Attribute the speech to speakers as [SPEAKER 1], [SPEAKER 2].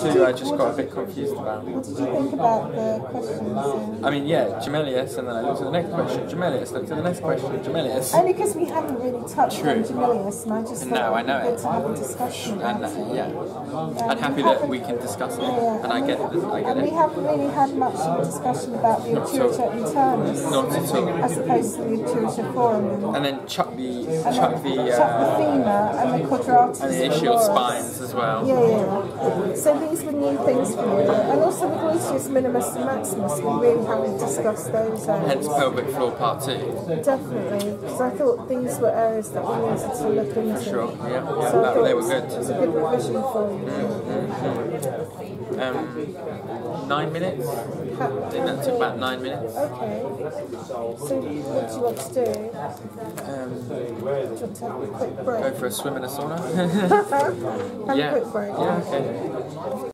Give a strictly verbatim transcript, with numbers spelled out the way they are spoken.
[SPEAKER 1] two I just got a bit confused about.
[SPEAKER 2] What did you think about the questions?
[SPEAKER 1] I mean, yeah, gemellus, and then I looked at the next question, gemellus, looked at the next question, gemellus.
[SPEAKER 2] Only because we haven't really touched
[SPEAKER 1] True.
[SPEAKER 2] on gemellus, and I just thought
[SPEAKER 1] No, I know
[SPEAKER 2] it would be
[SPEAKER 1] it.
[SPEAKER 2] good to have a discussion about
[SPEAKER 1] And uh,
[SPEAKER 2] it.
[SPEAKER 1] yeah,
[SPEAKER 2] Um,
[SPEAKER 1] I'm happy that we can discuss it,
[SPEAKER 2] yeah,
[SPEAKER 1] and I get it. I get
[SPEAKER 2] and we
[SPEAKER 1] it.
[SPEAKER 2] haven't really had much of a discussion about the
[SPEAKER 1] Not at all.
[SPEAKER 2] obturator internus,
[SPEAKER 1] Not at all.
[SPEAKER 2] as opposed to the obturator foramen.
[SPEAKER 1] And then chuck the
[SPEAKER 2] And
[SPEAKER 1] chuck
[SPEAKER 2] then
[SPEAKER 1] the
[SPEAKER 2] chuck the
[SPEAKER 1] uh,
[SPEAKER 2] femur and the quadratus
[SPEAKER 1] and the ischial
[SPEAKER 2] femoris.
[SPEAKER 1] spines as well.
[SPEAKER 2] Yeah, yeah. So these were new things for you. And also the gluteus minimus and maximus, we really haven't discussed those areas.
[SPEAKER 1] Hence pelvic floor part two.
[SPEAKER 2] Definitely, because I thought these were areas that we needed to look into.
[SPEAKER 1] Sure, yeah, yeah,
[SPEAKER 2] So I
[SPEAKER 1] that,
[SPEAKER 2] thought
[SPEAKER 1] they were
[SPEAKER 2] it was-
[SPEAKER 1] good.
[SPEAKER 2] It was a good revision for you.
[SPEAKER 1] Um, nine minutes.
[SPEAKER 2] Ha-
[SPEAKER 1] I think that took about nine minutes.
[SPEAKER 2] Okay. So what do you want to do?
[SPEAKER 1] Um,
[SPEAKER 2] Do you want to have a quick break?
[SPEAKER 1] go for a swim in a sauna.
[SPEAKER 2] have
[SPEAKER 1] yeah.
[SPEAKER 2] a quick break.
[SPEAKER 1] Yeah. Okay.